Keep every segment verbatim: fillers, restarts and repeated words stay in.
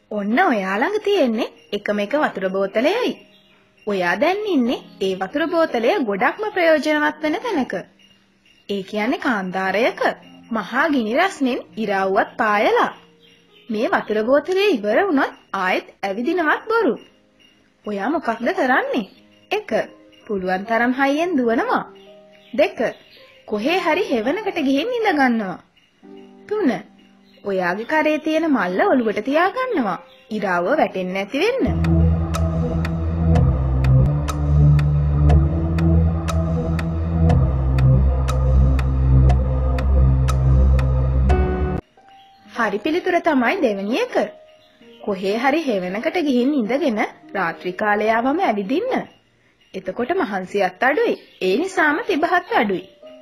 ඔන්න ඔයා ළඟ තියෙන්නේ එකම එක වතුර බෝතලයයි. ඔයා දැන් ඉන්නේ ඒ වතුර බෝතලය ගොඩක්ම ප්‍රයෝජනවත් වෙන තැනක. ඒ කියන්නේ කාන්තාරයක මහා ගිනි රස්නෙන් ඉරාව්වත් පායලා. මේ වතුර බෝතලේ ඉවර වුණොත් ආයෙත් ඇවිදිනවත් බොරු. ඔයා මොකක්ද කරන්නේ? එක. පුළුවන් තරම් හයියෙන් දුවනවා. දෙක. කොහේ හරි හෙවණකට ගිහින් ඉඳ ගන්නවා. තුන. ඔයාගේ කරේ තියෙන මල්ල ඔලුවට තියා ගන්නවා. ඉරාව වැටෙන්නේ නැති වෙන්න. හරි පිළිතුර තමයි දෙවෙනි එක. කොහේ හරි හෙවණකට ගිහින් ඉඳගෙන රාත්‍රී කාලේ ආවම ඇවිදින්න. එතකොට මහන්සියත් අඩුයි. ඒ නිසාම තිබහත් අඩුයි.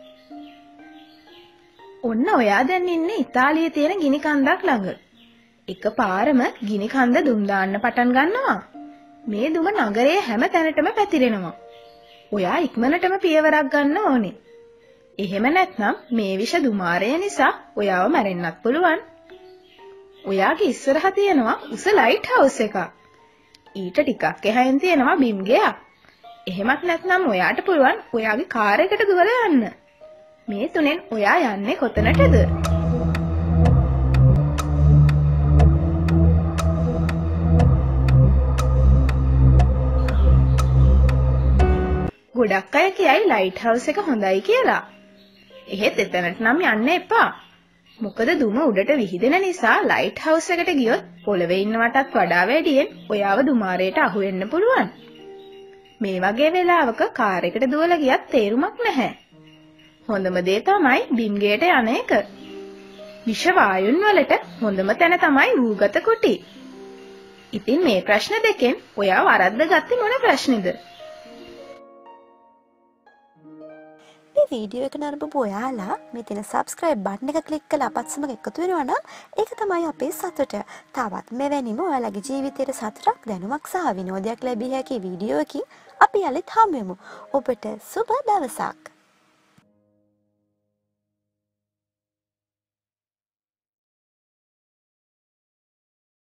ඔන්න ඔයා දැන් ඉන්නේ ඉතාලියේ තියෙන ගිනි කන්දක් ළඟ. එකපාරම ගිනි කන්ද දුම් දාන්න පටන් ගන්නවා. මේ දුම නගරයේ හැම තැනටම පැතිරෙනවා. ඔයා ඉක්මනටම පියවරක් ගන්න ඕනේ. එහෙම නැත්නම් මේ විෂ දුමාරය නිසා ඔයාව මැරෙන්නත් පුළුවන්. ඔයාගේ ඉස්සරහ තියෙනවා උස ලයිට් හවුස් එකක්. ඊට ටිකක් එහායින් තියෙනවා බිම් ගෙයක්. එහෙමත් නැත්නම් ඔයාට පුළුවන් ඔයාගේ කාර් එකට දුවලා යන්න. මේ තුනෙන් ඔයා යන්නේ කොතනටද? ගොඩක් අය කියයි ලයිට් හවුස් එක හොඳයි කියලා. එහෙත් එතනට නම් යන්න එපා. මොකද දුම උඩට විහිදෙන නිසා ලයිට් හවුස් එකට ගියොත් පොළවේ ඉන්නවටත් වඩා වැඩියෙන් ඔයාව දුමාරයට අහු වෙන්න පුළුවන්. මේ වගේ වෙලාවක කාර් එකට දුවලා ගියත් තේරුමක් නැහැ. හොඳම දේ තමයි බිම් ගේට යන එක. විෂ වායුන් වලට හොඳම තැන තමයි වූගත කුටි. ඉතින් මේ ප්‍රශ්න දෙකෙන් ඔයා වරද්දගත්තේ මොන ප්‍රශ්නේද? මේ වීඩියෝ එක නරඹපු ඔයාලා මේ තියෙන subscribe button එක click කරලා අපත් සමග එකතු වෙනවා නම් ඒක තමයි අපේ සතුට. තවත් මෙවැනිම ඔයාලගේ ජීවිතේට සතුටක් දැනුමක් සහ විනෝදයක් ලැබිය හැකි වීඩියෝ එකකින් අපි යලිත් හමු වෙමු. ඔබට සුබ දවසක්.